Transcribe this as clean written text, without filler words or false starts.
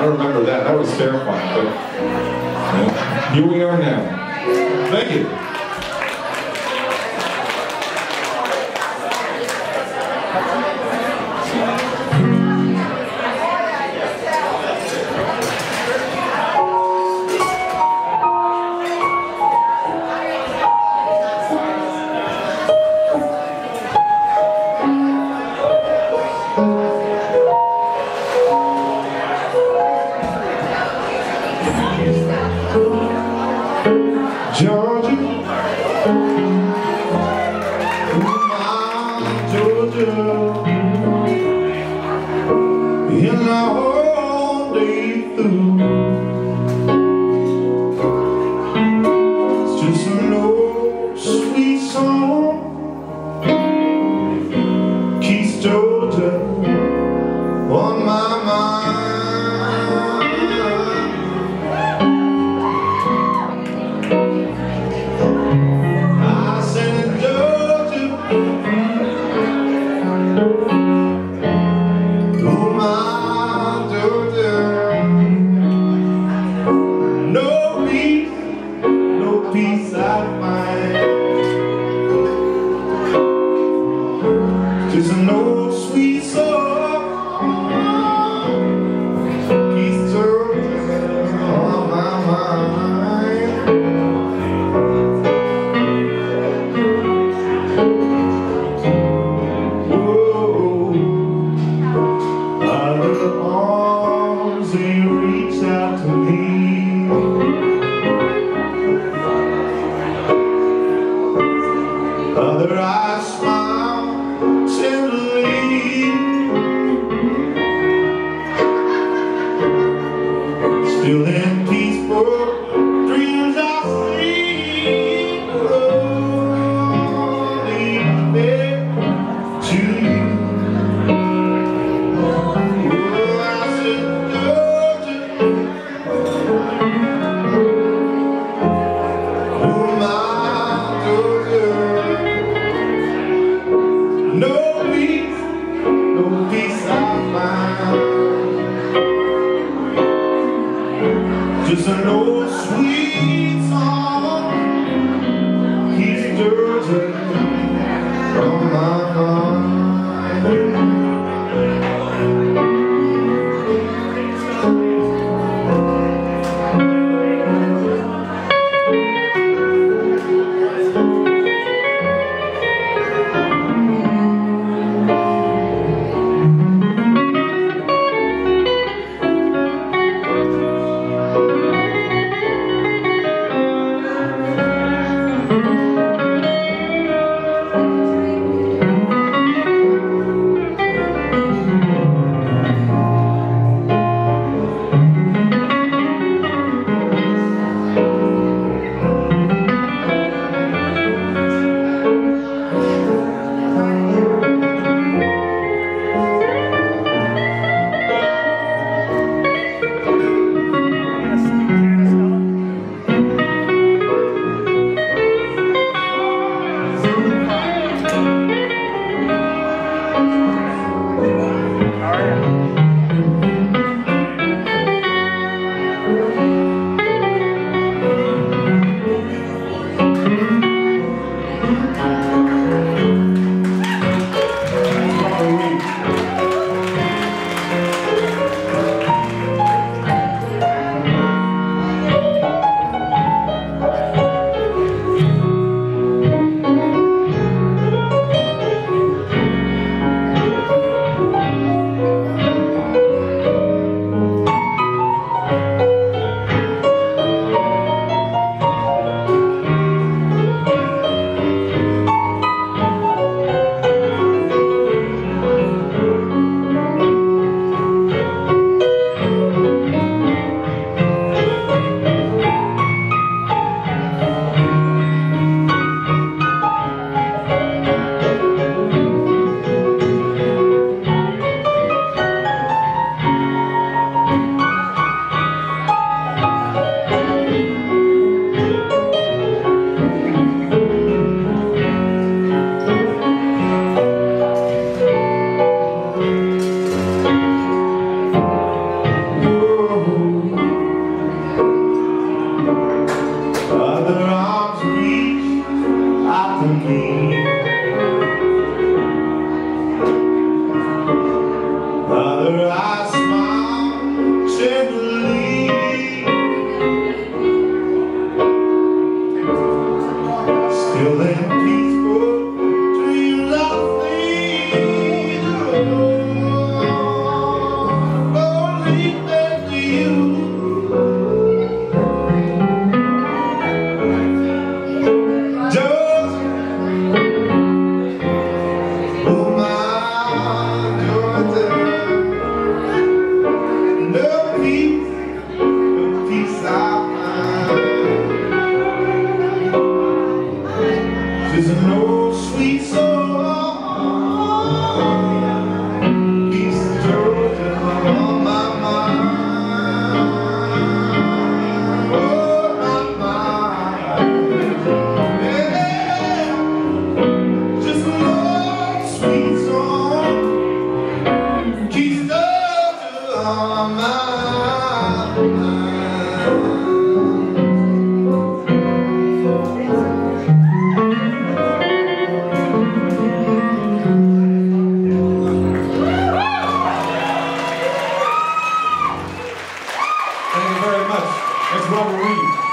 I remember that. That was terrifying. But here we are now. Thank you. Georgia, my Georgia, in the whole day through, it's just an old sweet song, keeps Georgia on my mind. Peace I find, just an old sweet song, keeps Georgia on my mind. Whoa, out of the arms they reach out to me. Other eyes smile tenderly, still in peaceful dreams I sleep, only to you. Oh, I said, Georgia, oh my Georgia. No peace I find, just an old sweet song keeps Georgia on my mind. That's Robert Reed.